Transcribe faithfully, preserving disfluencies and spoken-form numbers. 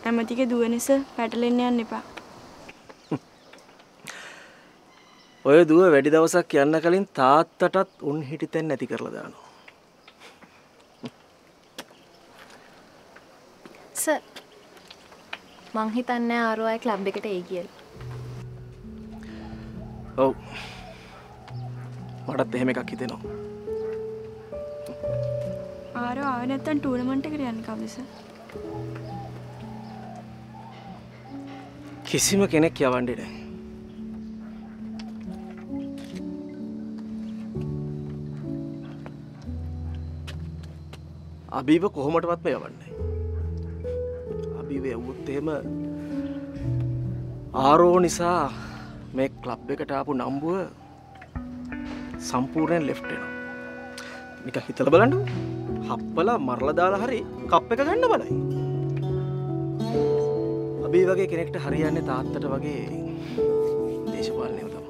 ඇමතිගේ දුව නිසා පැටලෙන්න යන්න එපා. ඔය දුව වැඩි දවසක් යන්න කලින් තාත්තටත් උන් හිටිතෙන් නැති කරලා දානවා. සර් මං හිතන්නේ ආරෝයි ක්ලබ් එකට එයි කියලා. ඔව්. මටත් එහෙම එකක් හිතෙනවා. ආරෝ ආවේ නැත්තම් ටූර්නමන්ට් එකට යන්න කවුද සර්? කිසිම කෙනෙක් යවන්නේ නැහැ. අබීව කොහොමඩවත්ම යවන්නේ. අබීව යවුවොත් එහෙම ආරෝ නිසා මේ ක්ලබ් එකට ආපු නම්බුව සම්පූර්ණයෙන් ලෙෆ්ට් වෙනවා. නිකන් හිතලා බලන්න. හප්පලා මරලා දාලා හරි කප් එක ගන්න බලයි. අබී වගේ කෙනෙක්ට හරියන්නේ තාත්තට වගේ දේශපාලනය තමයි.